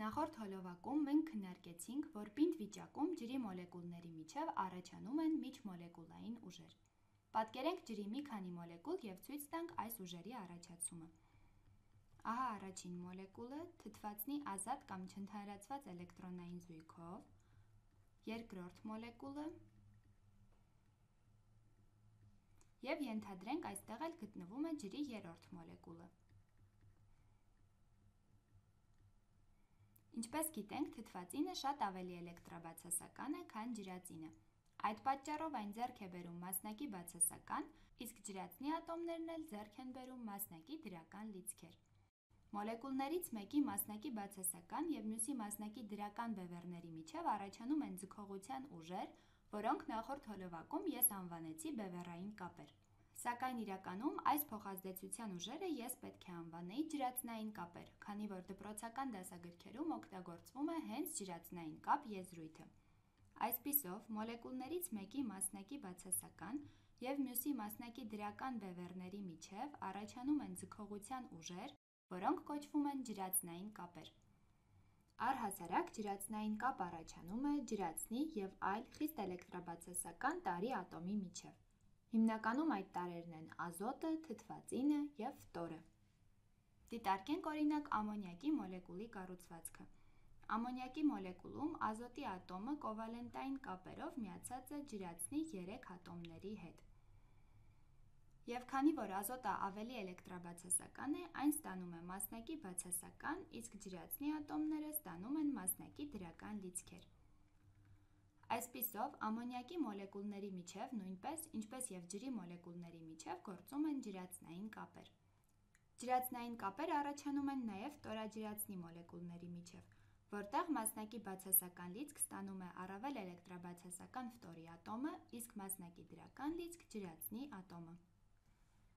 Նախորդ հոլովակում մենք քննարկեցինք, որ պինդ վիճակում ջրի մոլեկուլների միջև առաջանում են միջմոլեկուլային ուժեր։ Պատկերենք ջրի մի քանի մոլեկուլ և ցույց տանք այս ուժերի առաջացումը։ Ահա առաջին մոլեկուլը թթվածնի ազատ կամ չընդհանրացված էլեկտրոնային զույգով, երկրորդ մոլեկուլը և ենթադրենք այստեղ էլ գտնվում է ջրի երրորդ մոլեկուլը։ Ինչպես գիտենք, թթվածինը շատ ավելի էլեկտրաբացասական է, քան ջրածինը։ Այդ պատճառով այն ձեռք է բերում մասնակի բացասական, իսկ ջրածնի ատոմներն էլ ձեռք են բերում մասնակի դրական լիցքեր։ Մոլեկուլներից մեկի մասնակի բացասական և մյուսի մասնակի դրական բևեռների միջև առաջանում են ձգողության ուժեր, որոնք նախորդ հոլովակում ես անվանեցի բևեռային կապեր։ Սակայն իրականում այս փոխազդեցության ուժերը ես պետք է անվանեի ջրածնային կապեր, քանի որ դպրոցական դասագրքերում օգտագործվում է հենց ջրածնային կապ եզրույթը։ Այսպիսով, մոլեկուլներից մեկի մասնակի բացասական և մյուսի մասնակի դրական բևեռների միջև առաջանում են ձգողության ուժեր, որոնք կոչվում են ջրածնային կապեր։ Առհասարակ ջրածնային կապ առաջանում է ջրածնի և այլ խիստ էլեկտրաբացասական տարրի ատոմի միջև։ Հիմնականում այդ տարրերն են ազոտը, թթվածինը և ֆտորը։ Դիտարկենք օրինակ ամոնիակի մոլեկուլի կառուցվածքը։ Ամոնիակի մոլեկուլում ազոտի ատոմը կովալենտային կապերով միացած է ջրածնի 3 ատոմների հետ։ Եվ քանի որ ազոտը ավելի էլեկտրաբացասական է, այն ստանում է մասնակի բացասական, իսկ ջրածնի ատոմները ստանում են մասնակի դրական լիցքեր։ Այսպիսով, ամոնիակի մոլեկուլների միջև նույնպես, ինչպես և ջրի մոլեկուլների միջև գործում են ջրածնային կապեր։ Ջրածնային կապեր առաջանում են նաև ֆտորաջրածնի մոլեկուլների միջև, որտեղ մասնակի բացասական լիցք ստանում է առավել էլեկտրաբացասական ֆտորի ատոմը, իսկ մասնակի դրական լիցք ջրածնի ատոմը։